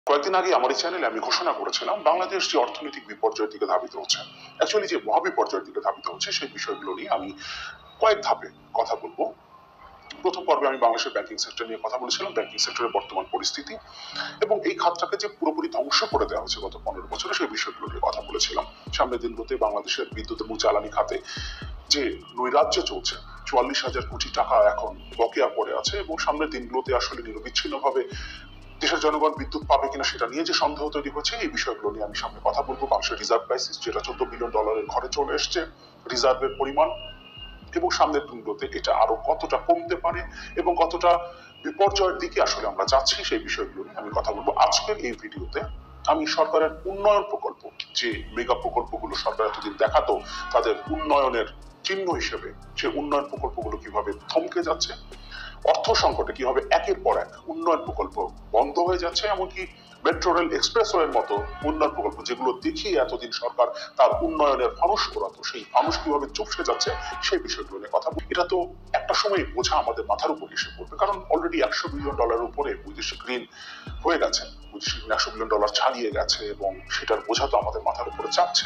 কয়েকদিন আগে আমার এই চ্যানেলে আমি ঘোষণা করেছিলাম বাংলাদেশ যে অর্থনৈতিক বিপর্যয়ের দিকে ধাবিত হচ্ছে, অ্যাকচুয়ালি যে মহাবিপর্যয়ের দিকে ধাবিত হচ্ছে সেই বিষয়গুলো নিয়ে আমি কয়েক ধাপে কথা বলবো। প্রথম পর্বে আমি বাংলাদেশের ব্যাংকিং সেক্টর নিয়ে কথা বলেছিলাম, ব্যাংকিং সেক্টরের বর্তমান পরিস্থিতি এবং এই খাতটাকে যে পুরোপুরি ধ্বংস করে দেওয়া হয়েছে গত 15 বছরে সেই বিষয়গুলো নিয়ে কথা বলেছিলাম। সামনের দিনগুলোতে বাংলাদেশের বিদ্যুৎ এবং জ্বালানি খাতে যে নৈরাজ্য চলছে, 44,000 কোটি টাকা এখন বকেয়া পড়ে আছে এবং সামনের দিনগুলোতে আসলে নিরবিচ্ছিন্নভাবে দেশের জনগণ বিদ্যুৎ পাবে কিনা সেটা নিয়ে যে সন্দেহ তৈরি হচ্ছে, এই বিষয়গুলো নিয়ে আমি সামনে কথা বলবো। বাংলাদেশের রিজার্ভ ক্রাইসিস যেটা $14 বিলিয়ন ঘরে চলে এসছে, রিজার্ভের পরিমাণ এবং সামনের দিনগুলোতে এটা আরো কতটা কমতে পারে এবং কতটা বিপর্যয়ের দিকে আসলে আমরা যাচ্ছি সেই বিষয়গুলো নিয়ে আমি কথা বলবো আজকের এই ভিডিওতে। আমি সরকারের উন্নয়ন প্রকল্প, যে মেগা প্রকল্পগুলো সরকার এতদিন দেখাতো তাদের উন্নয়নের চিহ্ন হিসেবে, যে উন্নয়ন প্রকল্পগুলো কিভাবে থমকে যাচ্ছে, অর্থ সংকটে কিভাবে একের পর এক উন্নয়ন প্রকল্প বন্ধ হয়ে যাচ্ছে, এমনকি মেট্রো রেল এক্সপ্রেসওয়ের মতো উন্নয়ন প্রকল্প যেগুলো দেখিয়ে এতদিন সরকার তার উন্নয়নের ফানুষ করাতো, সেই ফানুষ কিভাবে চুপসে যাচ্ছে সেই বিষয়গুলো নিয়ে কথা বলি। এটা তো একটা সময় বোঝা আমাদের মাথার উপর এসে পড়বে, কারণ অলরেডি $100 বিলিয়ন উপরে বৈদেশিক ঋণ হয়ে গেছে, বৈদেশিক ঋণ $100 বিলিয়ন ছাড়িয়ে গেছে এবং সেটার বোঝা তো আমাদের মাথার উপরে চাপছে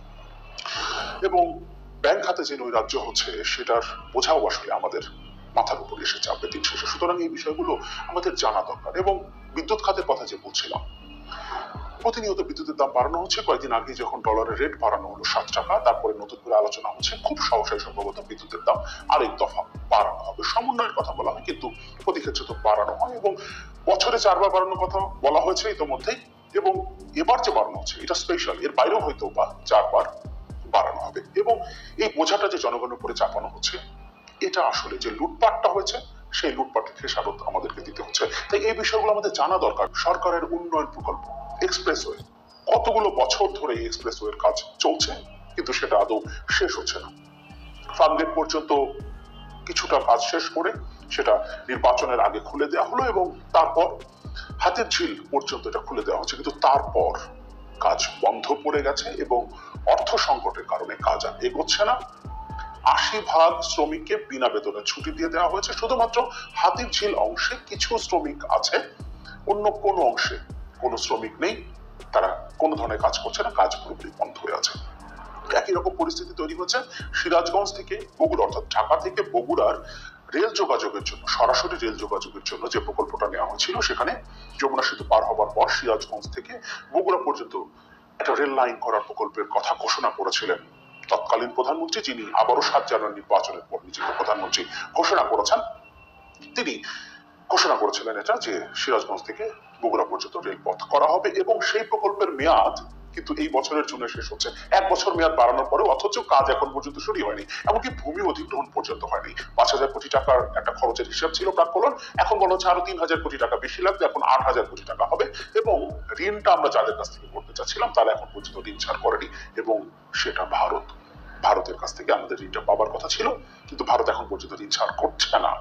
এবং ব্যাংক খাতে যে নৈরাজ্য হচ্ছে সেটার বোঝাও আসলে আমাদের মাথার উপর এসে চাপবে দিন শেষে। সুতরাং এই বিষয়গুলো আমাদের জানা দরকার। এবং বিদ্যুৎ খাতের কথা যে বলছিলাম, প্রতিনিয়ত বিদ্যুতের দাম বাড়ানো হচ্ছে। কয়েকদিন আগে যখন ডলারের রেট বাড়ানো হলো 7 টাকা, তারপরে নতুন করে আলোচনা হচ্ছে খুব সহসাই সম্ভবত বিদ্যুতের দাম আরেক দফা বাড়ানো হবে। সমন্বয়ের কথা বলা হয় কিন্তু প্রতি ক্ষেত্রে তো বাড়ানো হয় এবং বছরে 4 বার বাড়ানোর কথা বলা হয়েছে ইতোমধ্যেই এবং এবার যে বাড়ানো হচ্ছে এটা স্পেশাল, এর বাইরেও হয়তো বা 4 বার বাড়ানো হবে এবং এই বোঝাটা যে জনগণের উপরে চাপানো হচ্ছে, এটা আসলে যে লুটপাটটা হয়েছে সেই লুটপাটের খেসারত আমাদেরকে দিতে হচ্ছে। তাই এই বিষয়গুলো আমাদের জানা দরকার। সরকারের উন্নয়ন প্রকল্প এক্সপ্রেসওয়ে, কতগুলো বছর ধরে এই এক্সপ্রেসওয়ের কাজ চলছে কিন্তু সেটা আদৌ শেষ হচ্ছে না। ফার্মগেট পর্যন্ত কিছুটা কাজ শেষ করে সেটা নির্বাচনের আগে খুলে দেওয়া হলো এবং তারপর হাতের ঝিল পর্যন্ত এটা খুলে দেওয়া হচ্ছে, কিন্তু তারপর কাজ বন্ধ পড়ে গেছে এবং অর্থ সংকটের কারণে কাজ আর এগোচ্ছে না। 80% শ্রমিককে বিনা বেতনে ছুটি দিয়ে দেওয়া হয়েছে। শুধুমাত্র হাতির ঝিল অংশে কিছু শ্রমিক আছে, অন্য কোনো অংশে কোনো শ্রমিক নেই, তারা কোনো ধরনের কাজ করছে না, কাজ পুরোপুরি বন্ধ হয়ে আছে। একই রকম পরিস্থিতি তৈরি হচ্ছে সিরাজগঞ্জ থেকে বগুড়া, অর্থাৎ ঢাকা থেকে বগুড়ার রেল যোগাযোগের জন্য, সরাসরি রেল যোগাযোগের জন্য যে প্রকল্পটা নেওয়া হয়েছিল, সেখানে যমুনা সেতু পার হবার পর সিরাজগঞ্জ থেকে বগুড়া পর্যন্ত একটা রেল লাইন করার প্রকল্পের কথা ঘোষণা করেছিলেন তৎকালীন প্রধানমন্ত্রী, যিনি আবারও 7 জানুয়ারি নির্বাচনের পর নিজেকে প্রধানমন্ত্রী ঘোষণা করেছেন। তিনি ঘোষণা করেছিলেন এটা যে সিরাজগঞ্জ থেকে বগুড়া পর্যন্ত রেলপথ করা হবে এবং সেই প্রকল্পের মেয়াদ কিন্তু এই বছরের জুনে শেষ হচ্ছে। 1 বছর মেয়াদ বাড়ানোর পরে অথচ কাজ এখন পর্যন্ত শুরু হয়নি, এমনকি ভূমি অধিগ্রহণ পর্যন্ত হয়নি। 5,000 কোটি টাকার একটা খরচের হিসাব ছিল প্রাক্কলন, এখন বলা হচ্ছে আরো 3,000 কোটি টাকা বেশি লাগবে, এখন 8,000 কোটি টাকা হবে এবং ঋণটা আমরা যাদের কাছ থেকে করতে চাচ্ছিলাম তারা এখন পর্যন্ত ঋণ ছাড় করেনি এবং সেটা ভারতের কাছ থেকে আমাদের ঋণটা পাবার কথা ছিল, কিন্তু ভারত এখন পর্যন্ত ঋণ ছাড় করছে না।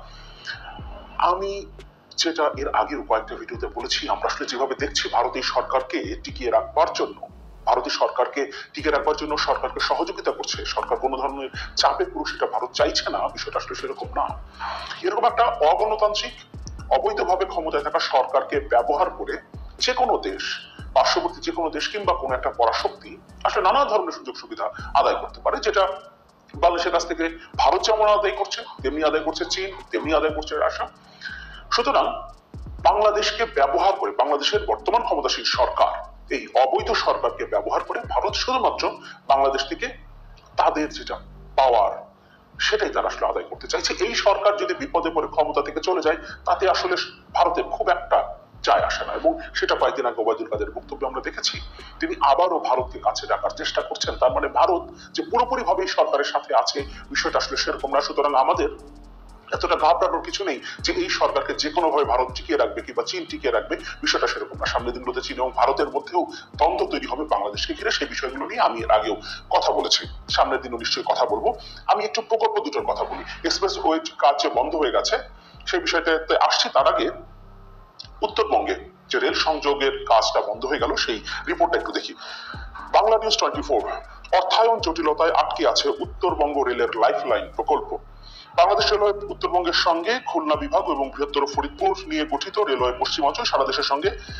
আমি যেটা এর আগের কয়েকটা ভিডিওতে বলেছি, আমরা আসলে যেভাবে দেখছি ভারতীয় সরকারকে টিকিয়ে রাখবার জন্য, ভারতীয় সরকারকে টিকে রাখবার জন্য সরকারকে সহযোগিতা করছে, সরকার কোনো ধরনের চাপে পুরো সেটা ভারত চাইছে না, বিষয়টা আসলে সেরকম না। এরকম একটা অগণতান্ত্রিক, অবৈধভাবে ক্ষমতায় থাকা সরকারকে ব্যবহার করে যে কোনো দেশ, পার্শ্ববর্তী যে কোনো দেশ কিংবা কোনো একটা পরাশক্তি আসলে নানা ধরনের সুযোগ সুবিধা আদায় করতে পারে, যেটা বাংলাদেশের কাছ থেকে ভারত যেমন আদায় করছে, তেমনি আদায় করছে চীন, তেমনি আদায় করছে রাশিয়া। সুতরাং বাংলাদেশকে ব্যবহার করে, বাংলাদেশের বর্তমান ক্ষমতাসীন সরকার এই অবৈধ সরকারকে ব্যবহার করে ভারত শুধুমাত্র বাংলাদেশ থেকে তাদের যেটা পাওয়ার সেটাই তারা আসলে আদায় করতে চাইছে। এই সরকার যদি বিপদে পড়ে ক্ষমতা থেকে চলে যায় তাতে আসলে ভারতের খুব একটা যায় আসে না এবং সেটা কয়েকদিন আগে ওবায়দুল কাদের বক্তব্যে আমরা দেখেছি। তিনি আবারও ভারতকে কাছে রাখার চেষ্টা করছেন, তার মানে ভারত যে পুরোপুরি ভাবে সরকারের সাথে আছে বিষয়টা আসলে সেরকম না। সুতরাং আমাদের এতটা ঘাবড়ানোর কিছু নেই যে এই সরকারকে যে কোনো ভাবে ভারত টিকিয়ে রাখবে কিংবা চীন টিকিয়ে রাখবে, বিষয়টা সেরকম না। সামনের দিনগুলোতে চীন এবং ভারতের মধ্যেও দ্বন্দ্ব তৈরি হবে বাংলাদেশকে ঘিরে, সেই বিষয়গুলো নিয়ে আমি এর আগেও কথা বলেছি, সামনের দিনও নিশ্চয়ই কথা বলবো। আমি একটু প্রকল্প দুটোর কথা বলি। এক্সপ্রেস ওয়ে কাজ যে বন্ধ হয়ে গেছে সেই বিষয়টাতে আসছি, তার আগে উত্তরবঙ্গে যে রেল সংযোগের কাজটা বন্ধ হয়ে গেল সেই রিপোর্টটা একটু দেখি। বাংলা নিউজ 24, অর্থায়ন জটিলতায় আটকে আছে উত্তরবঙ্গ রেলের লাইফলাইন প্রকল্প। বাংলাদেশ রেলওয়ে উত্তরবঙ্গের সঙ্গে খুলনা বিভাগ এবং বৃহত্তর ফরিদপুর নিয়ে গঠিত রেলওয়ে পশ্চিমাঞ্চল সারা দেশের সঙ্গে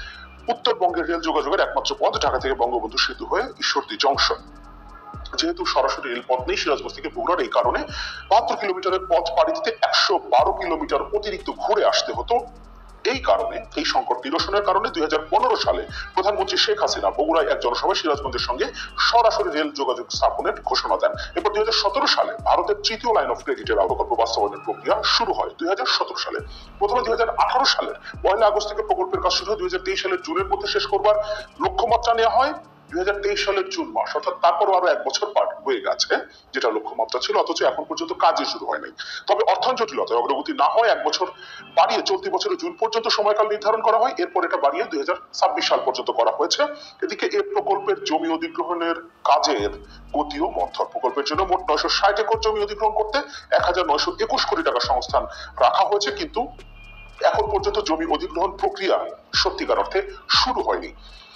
উত্তরবঙ্গের রেল যোগাযোগের একমাত্র পথ ঢাকা থেকে বঙ্গবন্ধু সেতু হয়ে ঈশ্বরদী জংশন। যেহেতু সরাসরি রেলপথ নেই সিরাজগঞ্জ থেকে বগুড়ার, এই কারণে 72 কিলোমিটারের পথ পাড়ি দিতে 112 কিলোমিটার অতিরিক্ত ঘুরে আসতে হতো। এই কারণে, এই সংকট নিরসনের কারণে 2015 সালে প্রধানমন্ত্রী শেখ হাসিনা বগুড়ায় এক জনসভায় সিরাজগঞ্জের সঙ্গে সরাসরি রেল যোগাযোগ স্থাপনের ঘোষণা দেন। এরপর 2017 সালে ভারতের তৃতীয় লাইন অফ ক্রেডিটের প্রকল্প বাস্তবায়নের প্রক্রিয়া শুরু হয় 2017 সালে। প্রথমে 2018 সালের 1 আগস্ট থেকে প্রকল্পের কাজ শুরু হয়। 2023 সালের জুনের মধ্যে শেষ করবার লক্ষ্যমাত্রা নেওয়া হয় 2023 সালের জুন মাস, অর্থাৎ তারপরও আরো 1 বছর পার হয়ে গেছে, যেটা লক্ষ্যমাত্রা ছিল, অথচ এখন পর্যন্ত কাজই শুরু হয় নাই। তবে অর্থায়ন জটিলতায় অগ্রগতি না হয় 1 বছর বাড়িয়ে চলতি বছরের জুন পর্যন্ত সময়কাল নির্ধারণ করা হয়। এরপর এটা বাড়িয়ে 2026 সাল পর্যন্ত করা হয়েছে। এদিকে এই প্রকল্পের জমি অধিগ্রহণের কাজের গতিও মন্থর। প্রকল্পের জন্য মোট 960 একর জমি অধিগ্রহণ করতে 1921 কোটি টাকা সংস্থান রাখা হয়েছে, কিন্তু এখন পর্যন্ত জমি অধিগ্রহণ প্রক্রিয়া সত্যিকার অর্থে শুরু হয়নি।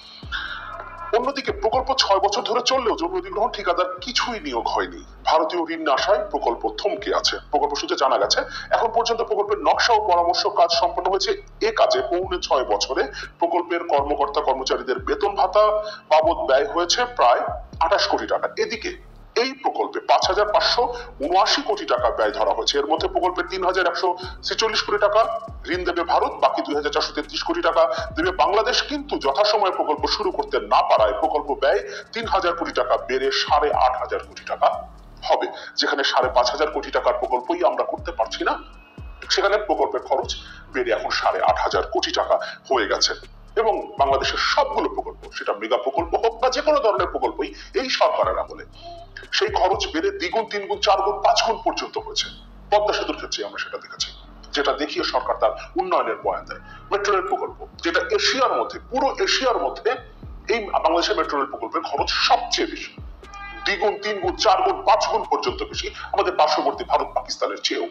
অন্যদিকে প্রকল্প 6 বছর ধরে চললেও জমি অধিগ্রহণ ঠিকাদার কিছুই নিয়োগ হয়নি। ভারতীয় ঋণ না আসায় প্রকল্প থমকে আছে। প্রকল্প সূত্রে জানা গেছে এখন পর্যন্ত প্রকল্পের নকশা ও পরামর্শ কাজ সম্পন্ন হয়েছে। এ কাজে পৌনে 6 বছরে প্রকল্পের কর্মকর্তা কর্মচারীদের বেতন ভাতা বাবদ ব্যয় হয়েছে প্রায় 28 কোটি টাকা। এদিকে এই প্রকল্পে 5,579 কোটি টাকা ব্যয় ধরা হয়েছে। এর মধ্যে প্রকল্পের 3,146 কোটি টাকা ঋণ দেবে ভারত, বাকি 2,433 কোটি টাকা দেবে বাংলাদেশ। কিন্তু যথাসময়ে প্রকল্প শুরু করতে না পারায় প্রকল্প ব্যয় 3,000 কোটি টাকা বেড়ে 8,500 কোটি টাকা হবে। যেখানে 5,500 কোটি টাকার প্রকল্পই আমরা করতে পারছি না, সেখানে প্রকল্পের খরচ বেড়ে এখন 8,500 কোটি টাকা হয়ে গেছে। এবং বাংলাদেশের সবগুলো প্রকল্প, সেটা মেগা প্রকল্প হোক বা যে কোনো ধরনের প্রকল্পই এই সরকারের আমলে, সেই খরচ বেড়ে 2 গুণ 3 গুণ 4 গুণ 5 গুণ পর্যন্ত হয়েছে। পদ্মা সেতুর ক্ষেত্রে আমরা সেটা দেখেছি, যেটা দেখিয়ে সরকার তার উন্নয়নের বয়ান দেয়। মেট্রো রেল প্রকল্প, যেটা এশিয়ার মধ্যে, পুরো এশিয়ার মধ্যে এই বাংলাদেশের মেট্রো রেল প্রকল্পের খরচ সবচেয়ে বেশি, 2 গুণ 3 গুণ 4 গুণ 5 গুণ পর্যন্ত বেশি আমাদের পার্শ্ববর্তী ভারত পাকিস্তানের চেয়েও।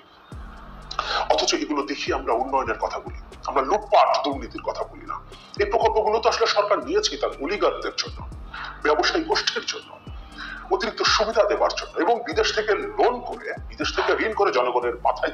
অথচ এগুলো দেখি আমরা উন্নয়নের কথা বলি, আমরা লুটপাট দুর্নীতির কথা বলি না। এই প্রকল্পগুলো তো আসলে সরকার নিয়েছে তার অলিগারদের জন্য, ব্যবসায়ী গোষ্ঠীর জন্য, অতিরিক্ত সুবিধা দেওয়ার জন্য, এবং বিদেশ থেকে লোন করে, বিদেশ থেকে ঋণ করে জনগণের মাথায়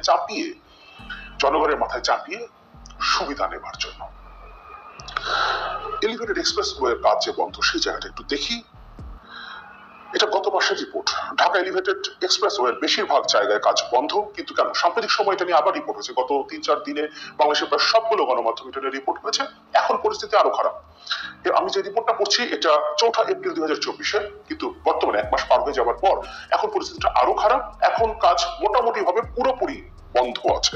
চাপিয়ে সুবিধা নেবার জন্য। এলিভেটেড এক্সপ্রেসওয়ের কাজ যে বন্ধ, সেই জায়গাটা একটু দেখি। এটা গত মাসের রিপোর্ট। ঢাকা এলিভেটেড এক্সপ্রেসওয়ের বেশিরভাগ জায়গায় কাজ বন্ধ, কিন্তু কেন? সাম্প্রতিক সময় এটা নিয়ে আবার রিপোর্ট হয়েছে। গত 3-4 দিনে বাংলাদেশের প্রায় সবগুলো গণমাধ্যম এটা নিয়ে রিপোর্ট হয়েছে। এখন পরিস্থিতি আরো খারাপ। আমি যে রিপোর্টটা পড়ছি এটা 4 এপ্রিল 2024-এর, কিন্তু বর্তমানে 1 মাস পার হয়ে যাওয়ার পর এখন পরিস্থিতিটা আরো খারাপ। এখন কাজ মোটামুটি ভাবে পুরোপুরি বন্ধ আছে।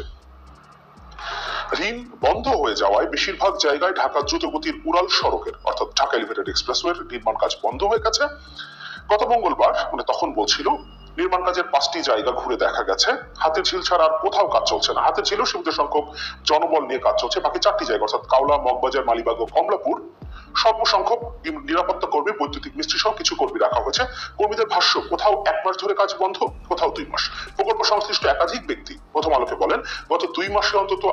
ঋণ বন্ধ হয়ে যাওয়ায় বেশিরভাগ জায়গায় ঢাকা দ্রুতগতির উড়াল সড়কের, অর্থাৎ ঢাকা এলিভেটেড এক্সপ্রেসওয়ের নির্মাণ কাজ বন্ধ হয়ে গেছে। গত মঙ্গলবার তখন বলছিল নির্মাণ কাজের 5টি জায়গা ঘুরে দেখা গেছে হাতের ঝিল ছাড়া আর কোথাও কাজ চলছে না। হাতের ঝিলও সীমিত সংখ্যক জনবল নিয়ে কাজ চলছে। বাকি 4টি জায়গা, অর্থাৎ কাওলা, মগবাজার, মালিবাগ ও কমলাপুর, স্বল্প সংখ্যক নিরাপত্তা কর্মী, বৈদ্যুতিক মিস্ত্রি সহ কিছু কর্মী রাখা হয়েছে। কর্মীদের ভাষ্য, কোথাও 1 মাস ধরে কাজ বন্ধ, কোথাও 2 মাস। প্রকল্প সংশ্লিষ্ট একাধিক ব্যক্তি প্রথম আলোকে বলেন, গত 2 মাসে অন্তত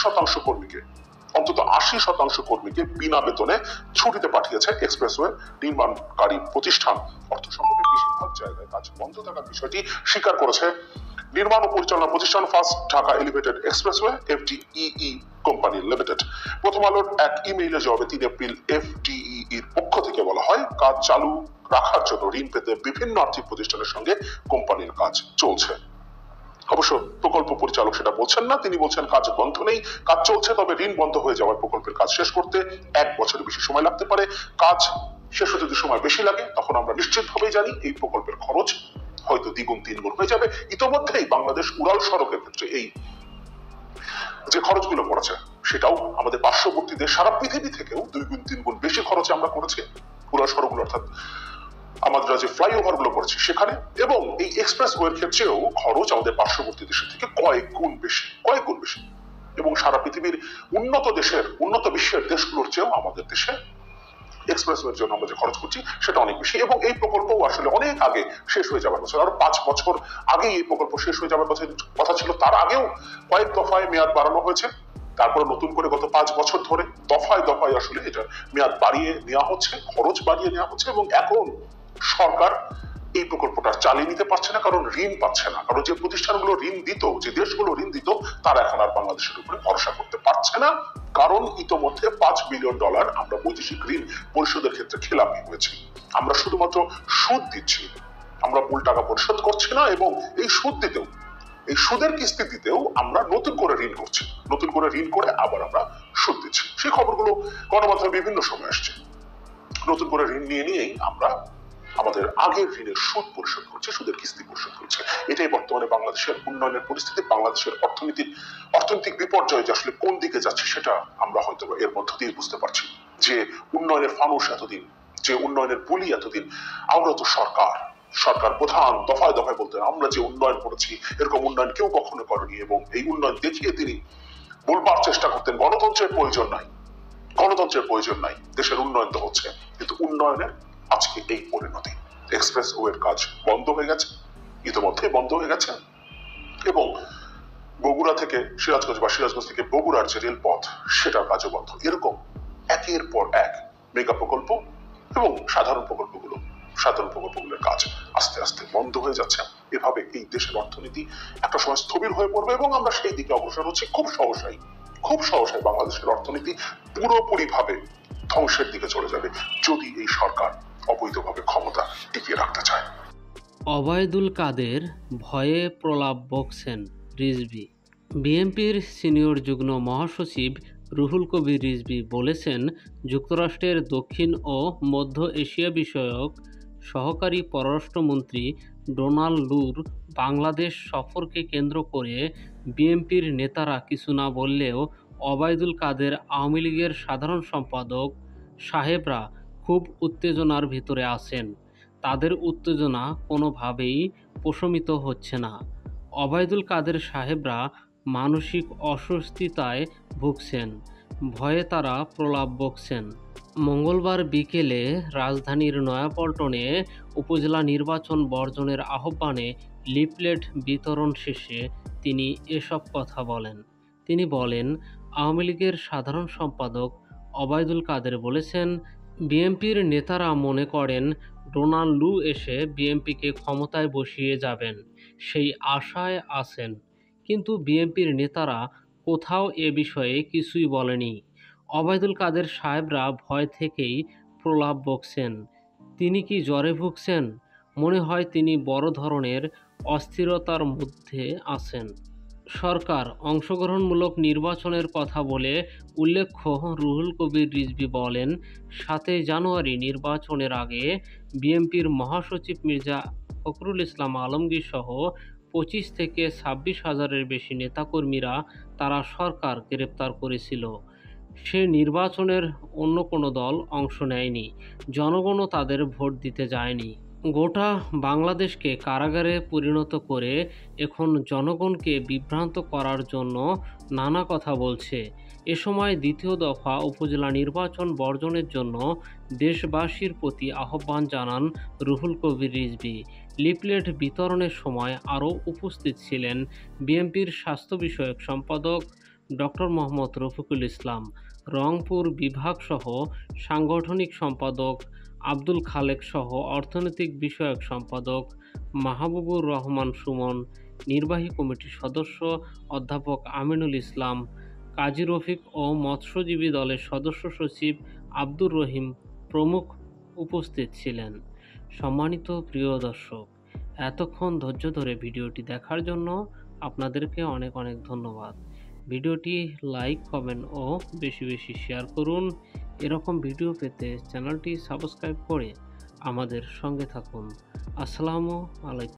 80% কর্মীকে বিনা বেতনে ছুটিতে পাঠিয়েছে এক্সপ্রেসওয়ে নির্মাণকারী প্রতিষ্ঠান। অর্থ সংকটের বেশিরভাগ জায়গায় কাজ বন্ধ থাকার বিষয়টি স্বীকার করেছে নির্মাণ ও পরিচালনা প্রতিষ্ঠান first Dhaka elevated expressway FDE company limited. প্রথম আলোর এক ইমেইলে জবাবে 3 এপ্রিল এফডিই এর পক্ষ থেকে বলা হয়, কাজ চালু রাখার জন্য ঋণ পেতে বিভিন্ন আর্থিক প্রতিষ্ঠানের সঙ্গে কোম্পানির কাজ চলছে। অবশ্য প্রকল্প পরিচালক সেটা বলছেন না, তিনি বলছেন কাজ বন্ধ নেই, কাজ চলছে, তবে ঋণ বন্ধ হয়ে যাওয়ার প্রকল্পের কাজ শেষ করতে 1 বছরের বেশি সময় লাগতে পারে। কাজ শেষ হতে যদি সময় বেশি লাগে, তখন আমরা নিশ্চিতভাবেই জানি এই প্রকল্পের খরচ হয়তো 2 গুণ 3 গুণ হয়ে যাবে। ইতোমধ্যেই বাংলাদেশ উড়াল সড়কের ক্ষেত্রে এই যে খরচগুলো পড়েছে, সেটাও আমাদের পার্শ্ববর্তী দেশ সারা পৃথিবী থেকেও 2 গুণ 3 গুণ বেশি খরচে আমরা করেছি উড়াল সড়কগুলো, অর্থাৎ আমাদের যে ফ্লাইওভার গুলো পড়েছে সেখানে। এবং এই এক্সপ্রেসওয়ের ক্ষেত্রেও খরচ আমাদের পার্শ্ববর্তী দেশের থেকে কয়েক গুণ বেশি। এবং সারা পৃথিবীর উন্নত বিশ্বের দেশগুলোর চেয়েও আমাদের দেশে এক্সপ্রেসওয়ের জন্য আমরা যে খরচ করছি সেটা অনেক বেশি। এবং এই প্রকল্প আসলে অনেক আগে শেষ হয়ে যাবার কথা, আরো 5 বছর আগেই এই প্রকল্প শেষ হয়ে যাবার কথা ছিল। তার আগেও কয়েক দফায় মেয়াদ বাড়ানো হয়েছে, তারপরে নতুন করে গত 5 বছর ধরে দফায় দফায় আসলে এটা মেয়াদ বাড়িয়ে নেওয়া হচ্ছে, খরচ বাড়িয়ে নেওয়া হচ্ছে। এবং এখন সরকার এই প্রকল্পটা চালিয়ে নিতে পারছে না, কারণ ঋণ পাচ্ছে না। কারণ যে প্রতিষ্ঠানগুলো ঋণ দিত, যে দেশগুলো ঋণ দিত, তারা এখন আর বাংলাদেশের উপরে ভরসা করতে পারছে না, কারণ ইতোমধ্যে $5 বিলিয়ন আমরা বৈদেশিক ঋণ পরিশোধের ক্ষেত্রে খেলাপি হয়েছে। আমরা শুধুমাত্র সুদ দিচ্ছি, আমরা মূল টাকা পরিশোধ করছি না, এবং এই সুদ দিতেও, এই সুদের কিস্তি দিতেও আমরা নতুন করে ঋণ করছি, নতুন করে ঋণ করে আবার আমরা সুদ দিচ্ছি। সেই খবরগুলো গণমাধ্যমে বিভিন্ন সময় আসছে। নতুন করে ঋণ নিয়েই আমরা আমাদের আগের ঋণের সুদ পরিশোধ করছে, সুদের কিস্তি পরিশোধ করছে। এটাই বর্তমানে বাংলাদেশের উন্নয়নের পরিস্থিতি, বাংলাদেশের অর্থনৈতিক বিপর্যয় যে আসলে কোন দিকে যাচ্ছে সেটা আমরা হয়তো এর মধ্য দিয়ে বুঝতে পারছি। যে উন্নয়নের ফানুস এতদিন, যে উন্নয়নের বুলি এতদিন আওরত সরকার প্রধান দফায় দফায় বলতেন আমরা যে উন্নয়ন করেছি, এরকম উন্নয়ন কেউ কখনো করেনি, এবং এই উন্নয়ন দেখিয়ে তিনি বলবার চেষ্টা করতেন গণতন্ত্রের প্রয়োজন নাই, গণতন্ত্রের প্রয়োজন নাই, দেশের উন্নয়ন তো হচ্ছে। কিন্তু উন্নয়নের আজকে এই পরিণতি। এক্সপ্রেসওয়ের কাজ বন্ধ হয়ে গেছে, ইতিমধ্যে বন্ধ হয়ে গেছে, এবং বগুড়া থেকে সিরাজগঞ্জ বা সিরাজগঞ্জ থেকে বগুড়ার যে রেলপথ সেটার কাজও বন্ধ। এরকম একের পর এক মেগা প্রকল্প এবং সাধারণ প্রকল্পগুলোর কাজ আস্তে আস্তে বন্ধ হয়ে যাচ্ছে। এভাবে এই দেশের অর্থনীতি একটা সময় স্থবির হয়ে পড়বে, এবং আমরা সেই দিকে অগ্রসর হচ্ছি। খুব সহসাই বাংলাদেশের অর্থনীতি পুরোপুরি ভাবে ধ্বংসের দিকে চলে যাবে, যদি এই সরকার অবৈধভাবে ক্ষমতা টিকিয়ে রাখতে চায়। ওবায়দুল কাদের ভয়ে প্রলাপ বকছেন রিজভী। বিএনপির সিনিয়র যুগ্ম মহাসচিব রুহুল কবির রিজভী বলেছেন, যুক্তরাষ্ট্রের দক্ষিণ ও মধ্য এশিয়া বিষয়ক সহকারী পররাষ্ট্রমন্ত্রী ডোনাল্ড লুর বাংলাদেশ সফরকে কেন্দ্র করে বিএনপির নেতারা কিছু না বললেও ওবায়দুল কাদের আওয়ামী লীগের সাধারণ সম্পাদক সাহেবরা খুব উত্তেজনার ভিতরে আছেন। তাদের উত্তেজনা কোনোভাবেই প্রশমিত হচ্ছে না। ওবায়দুল কাদের সাহেবরা মানসিক অস্বস্তিতায় ভুগছেন, ভয়ে তারা প্রলাপ বকছেন। মঙ্গলবার বিকেলে রাজধানীর নয়াপল্টনে উপজেলা নির্বাচন বর্জনের আহ্বানে লিফলেট বিতরণ শেষে তিনি এসব কথা বলেন। তিনি বলেন, আওয়ামী লীগের সাধারণ সম্পাদক ওবায়দুল কাদের বলেছেন, বিএনপির নেতারা মনে করেন ডোনাল্ড লু এসে বিএনপিকে ক্ষমতায় বসিয়ে যাবেন, সেই আশায় আছেন। কিন্তু বিএনপির নেতারা কোথাও এ বিষয়ে কিছুই বলেনি। ওবায়দুল কাদের সাহেবরা ভয় থেকেই প্রলাপ বকছেন। তিনি কি জ্বরে ভুগছেন? মনে হয় তিনি বড় ধরনের অস্থিরতার মধ্যে আছেন। সরকার অংশগ্রহণমূলক নির্বাচনের কথা বলে উল্লেখ্য, রুহুল কবির রিজভী বলেন, ৭ জানুয়ারি নির্বাচনের আগে বিএনপির মহাসচিব মির্জা ফখরুল ইসলাম আলমগীর সহ ২৫ থেকে ২৬ হাজারের বেশি নেতাকর্মীরা তারা সরকার গ্রেপ্তার করেছিল। সে নির্বাচনের অন্য কোনো দল অংশ নেয়নি, জনগণও তাদের ভোট দিতে যায়নি। গোটা বাংলাদেশকে কারাগারে পরিণত করে এখন জনগণকে বিভ্রান্ত করার জন্য নানা কথা বলছে। এ সময় দ্বিতীয় দফা উপজেলা নির্বাচন বর্জনের জন্য দেশবাসীর প্রতি আহ্বান জানান রুহুল কবির রিজভী। লিফলেট বিতরণের সময় আরও উপস্থিত ছিলেন বিএনপির স্বাস্থ্য বিষয়ক সম্পাদক ডক্টর মোহাম্মদ রফিকুল ইসলাম, রংপুর বিভাগসহ সাংগঠনিক সম্পাদক আব্দুল খালেক সহ অর্থনৈতিক বিষয়ক সম্পাদক মাহবুবুর রহমান সুমন, নির্বাহী কমিটির সদস্য অধ্যাপক আমিনুল ইসলাম, কাজী রফিক ও মৎস্যজীবী দলের সদস্য সচিব আব্দুর রহিম প্রমুখ উপস্থিত ছিলেন। সম্মানিত প্রিয় দর্শক, এতক্ষণ ধৈর্য ধরে ভিডিওটি দেখার জন্য আপনাদেরকে অনেক অনেক ধন্যবাদ। ভিডিওটি লাইক, কমেন্ট ও বেশি বেশি শেয়ার করুন। এরকম ভিডিও পেতে চ্যানেলটি সাবস্ক্রাইব করে আমাদের সঙ্গে থাকুন। আসসালামু আলাইকুম।